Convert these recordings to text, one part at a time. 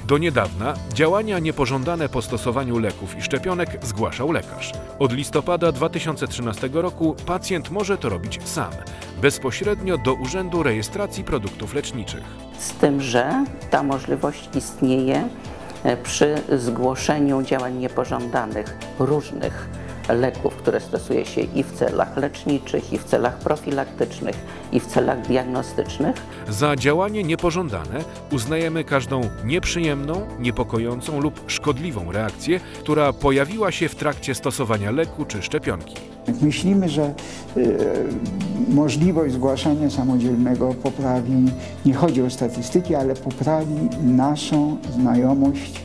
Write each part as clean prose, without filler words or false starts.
Do niedawna działania niepożądane po stosowaniu leków i szczepionek zgłaszał lekarz. Od listopada 2013 roku pacjent może to robić sam, bezpośrednio do Urzędu Rejestracji Produktów Leczniczych. Z tym, że ta możliwość istnieje przy zgłoszeniu działań niepożądanych różnych leków, które stosuje się i w celach leczniczych, i w celach profilaktycznych, i w celach diagnostycznych. Za działanie niepożądane uznajemy każdą nieprzyjemną, niepokojącą lub szkodliwą reakcję, która pojawiła się w trakcie stosowania leku czy szczepionki. Myślimy, że możliwość zgłaszania samodzielnego poprawi, nie chodzi o statystyki, ale poprawi naszą znajomość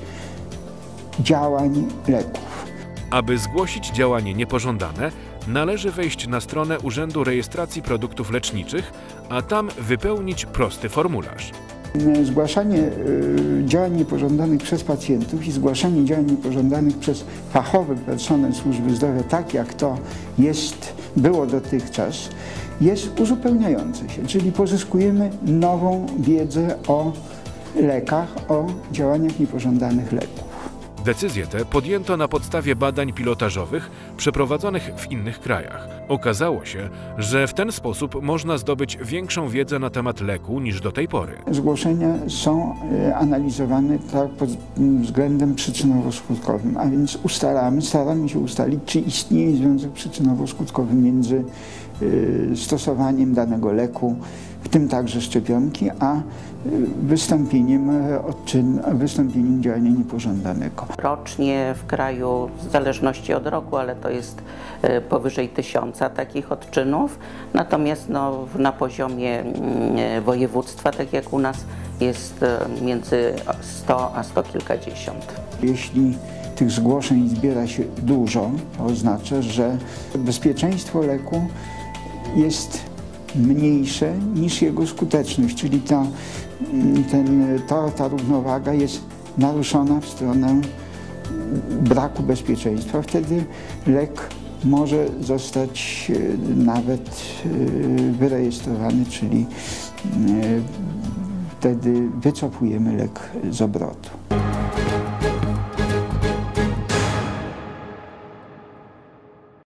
działań leków. Aby zgłosić działanie niepożądane, należy wejść na stronę Urzędu Rejestracji Produktów Leczniczych, a tam wypełnić prosty formularz. Zgłaszanie działań niepożądanych przez pacjentów i zgłaszanie działań niepożądanych przez fachowy personel służby zdrowia, tak jak to było dotychczas, jest uzupełniające się, czyli pozyskujemy nową wiedzę o lekach, o działaniach niepożądanych leków. Decyzję tę podjęto na podstawie badań pilotażowych przeprowadzonych w innych krajach. Okazało się, że w ten sposób można zdobyć większą wiedzę na temat leku niż do tej pory. Zgłoszenia są analizowane pod względem przyczynowo-skutkowym, a więc staramy się ustalić, czy istnieje związek przyczynowo-skutkowy między stosowaniem danego leku, w tym także szczepionki, a wystąpieniem działania niepożądanego. Rocznie w kraju, w zależności od roku, ale to jest powyżej 1000 takich odczynów, natomiast na poziomie województwa, tak jak u nas, jest między 100 a 100 kilkadziesiąt. Jeśli tych zgłoszeń zbiera się dużo, to oznacza, że bezpieczeństwo leku jest mniejsze niż jego skuteczność, czyli ta równowaga jest naruszona w stronę braku bezpieczeństwa. Wtedy lek może zostać nawet wyrejestrowany, czyli wtedy wycofujemy lek z obrotu.